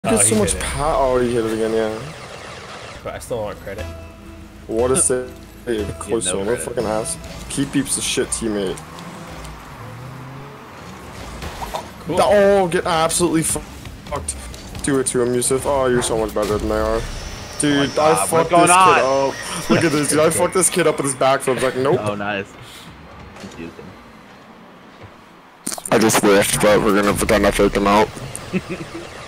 Get so much power. Oh, he hit it again, yeah. But I still want credit. What a save. Close no no fucking ass. Keep Beep's a shit teammate. Cool. Oh, get absolutely fucked. Do it to him, Yusuf. Oh, you're so much better than they are. Dude, I fucked this kid up. Look at this, dude. I fucked this kid up with his backflip. Like, nope. Oh, nice. Confused him. I just wished, but we're gonna pretend I faked him out.